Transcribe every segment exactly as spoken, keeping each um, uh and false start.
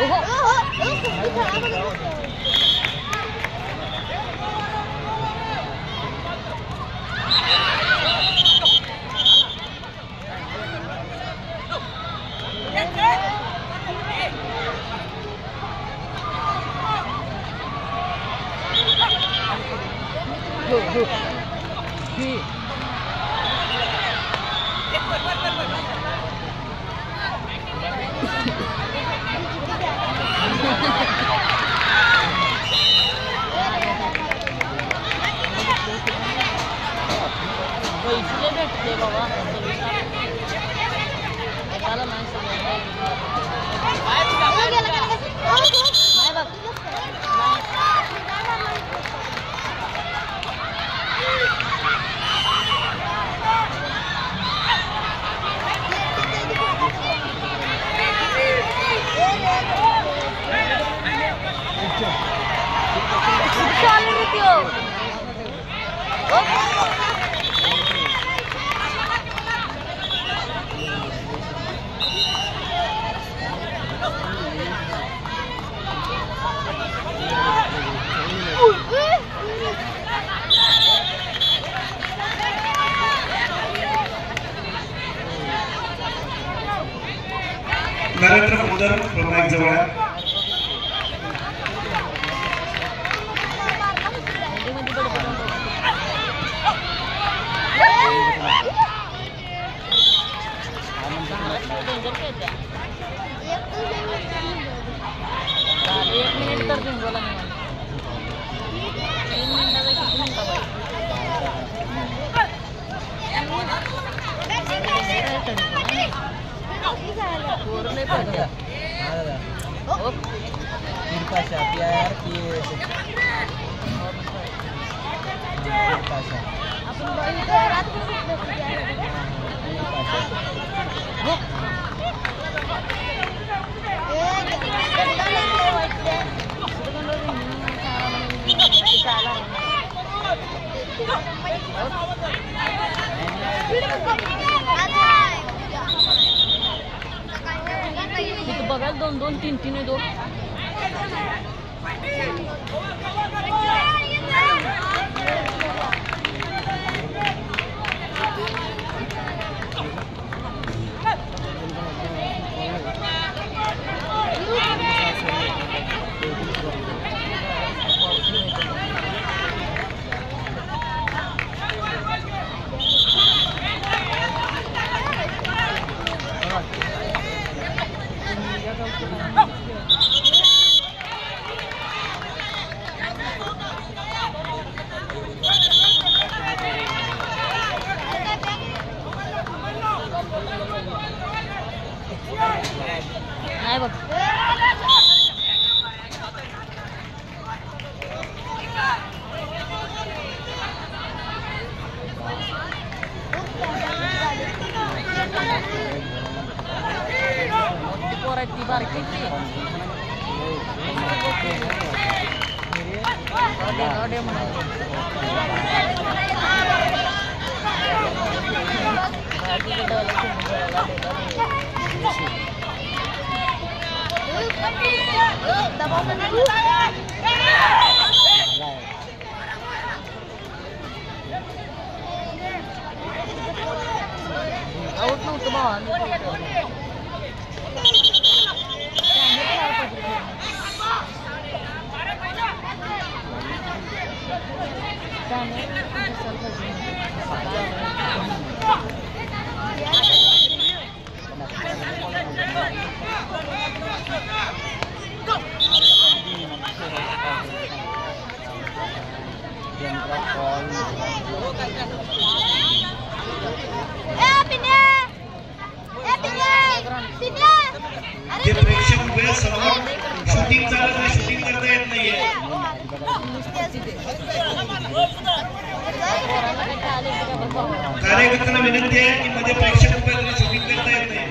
नरेंद्र मुदर प्रमाणिक जवळ एक मिनिट तर देऊन बोला नाही तीन मिनिटाचा किती मिनिटं पाहिजे पाहिजे पाशा यार की पाशा आपण रात तिथं बघायला दोन दोन तीन तीन आहे दोन नाही बघ पोर ती बारकी आउट नव्हतं भावा जे प्रेक्षक उभे समोर शूटिंग चालत नाही, शूटिंग करता येत नाहीये. कार्यकर्त्यांना विनंती आहे की मध्ये प्रेक्षक उभे आहेत, शूटिंग करता येत नाही.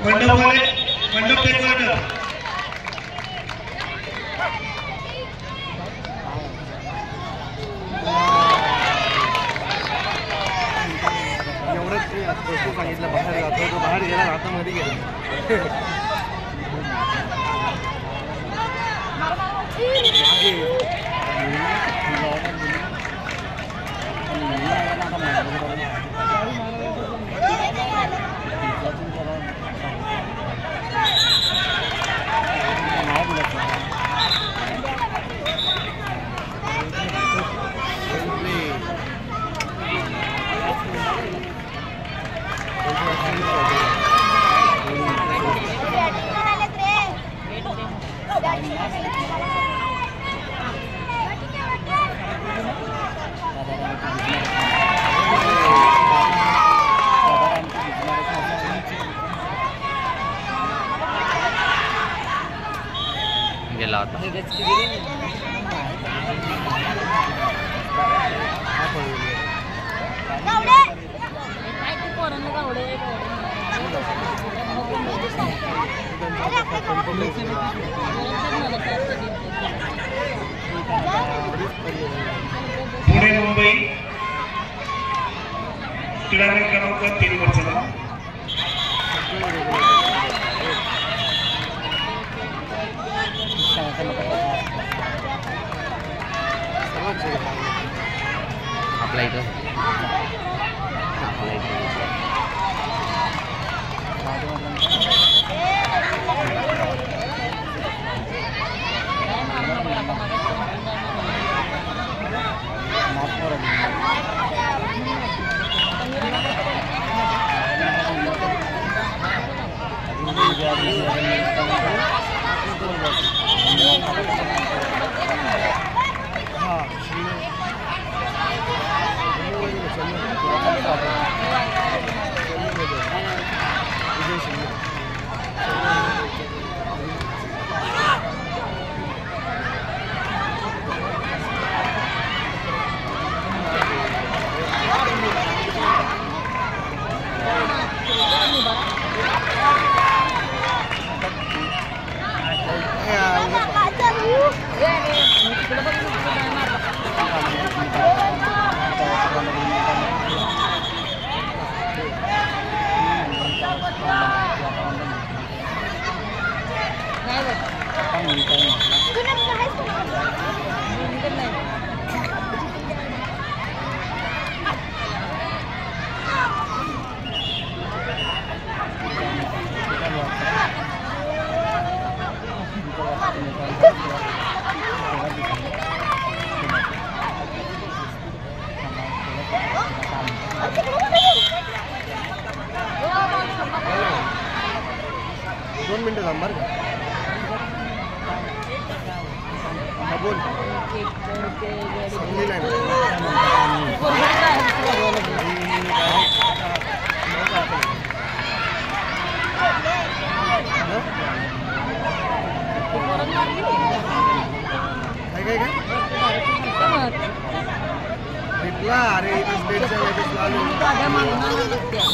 मंडपवाले मंडप डेकोरेटर एवढंच वस्तू सांगितलं बाहेर जातो तो बाहेर गेला हातामध्ये गेला गेला होता पुणे मुंबई क्रीडांगण क्रमांक तीन वर चला आपल्या इथं आपल्या इथं दोन मिनिटं थांब बरं का बोल समजली नाही काय काय काय भेटला अरे इथे स्टेटच्या वेळेस आलो